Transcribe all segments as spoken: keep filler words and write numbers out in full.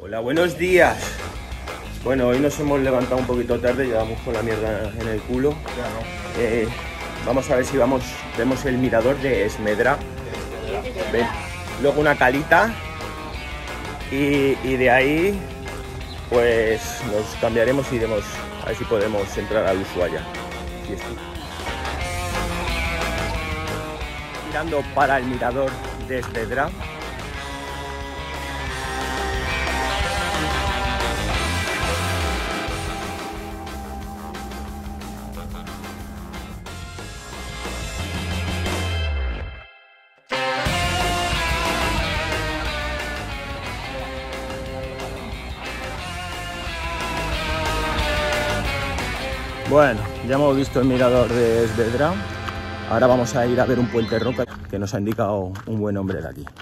Hola, buenos días. Bueno, hoy nos hemos levantado un poquito tarde, llevamos con la mierda en el culo. Ya no. Eh, vamos a ver si vamos, vemos el mirador de Esmedra. Ven. Luego una calita. Y, y de ahí, pues nos cambiaremos y iremos a ver si podemos entrar al Ushuaia. Sí, sí. Mirando para el mirador de Esmedra. Bueno, ya hemos visto el mirador de Esmedra. Ahora vamos a ir a ver un puente roca que nos ha indicado un buen hombre de aquí.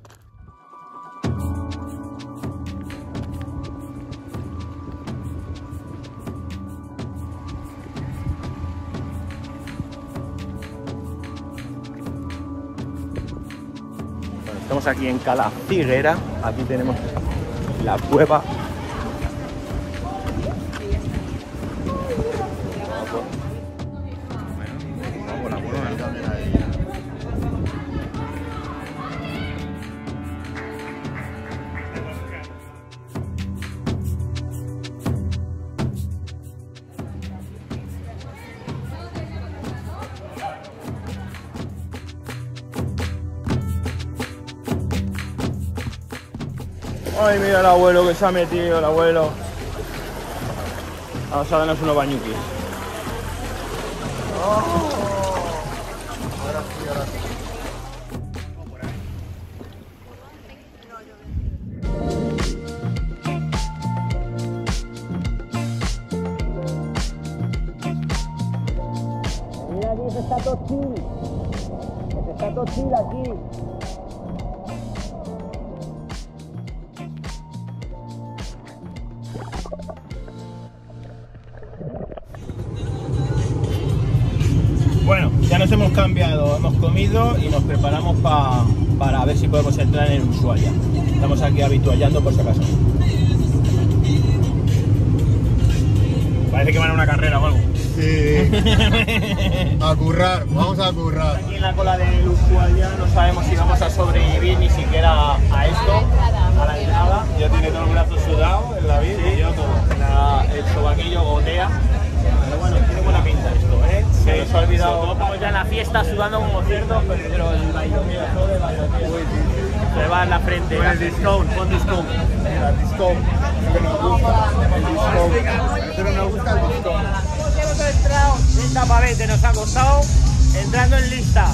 Bueno, estamos aquí en Cala Figuera. Aquí tenemos la cueva. Ay, mira el abuelo que se ha metido, el abuelo. Vamos a darnos unos bañuquis. Oh. Ahora sí, ahora sí. Mira aquí, se está todo chill. Se está todo chill aquí. Bueno, ya nos hemos cambiado, hemos comido y nos preparamos pa, para ver si podemos entrar en Ushuaia. Estamos aquí habituallando por si acaso. Parece que van a una carrera o algo. Sí. A currar, vamos a currar. Aquí en la cola del Ushuaia no sabemos si vamos a sobrevivir ni siquiera a esto, a la entrada. Ya tiene todo el brazo sudado en la vida, Sí, yo todo. la, el sobaquillo gotea. Pero bueno, tiene buena pinta esto, ¿eh? Sí, Se nos ha olvidado. estamos ya en la fiesta sudando como cerdos, pero el bailoteazo de bailoteazo. Se va en la frente. Pon el discount, pon discount. Mira, el discount, que nos gusta, el discount. Pero nos gusta el discount. Hemos entrado, lista para vete, nos ha costado entrando en lista.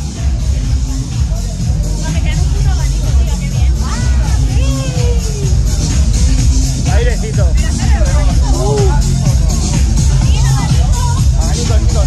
Me queda un puto abanico, tío, qué bien. Airecito. Uh. Abanico, chicos.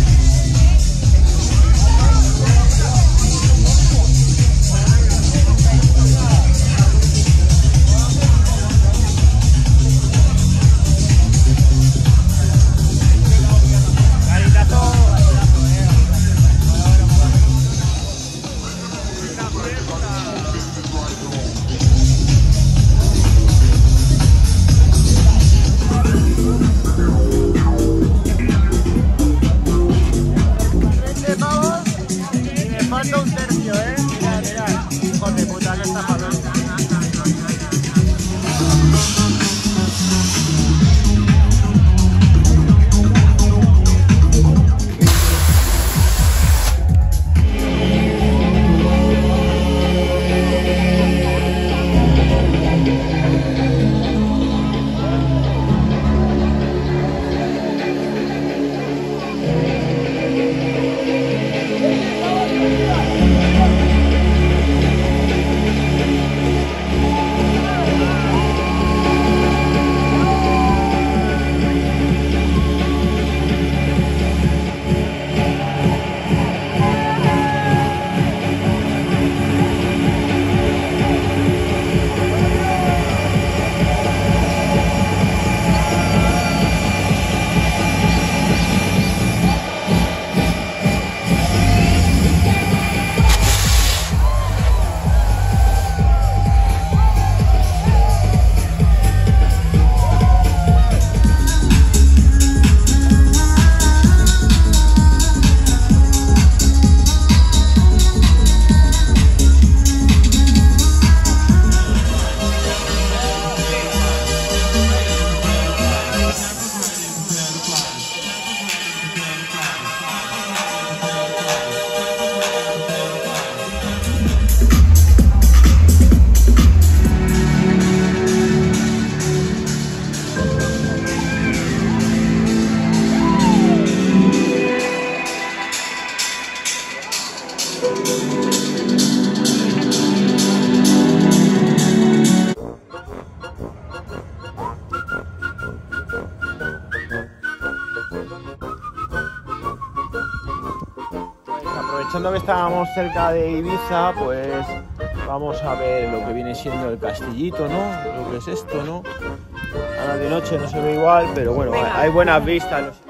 aprovechando que estábamos cerca de Ibiza, pues vamos a ver lo que viene siendo el castillito, ¿no? Lo que es esto, ¿no? Ahora de noche no se ve igual, pero bueno, Venga. hay buenas vistas. Los...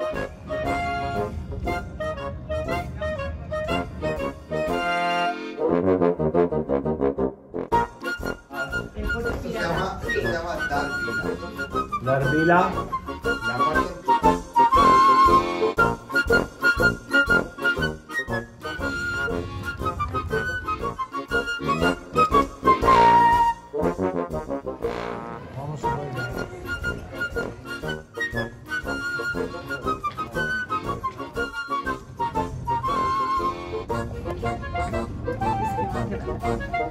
Esto se llama, esto se llama Darvila. Darvila. La parte vamos a ver.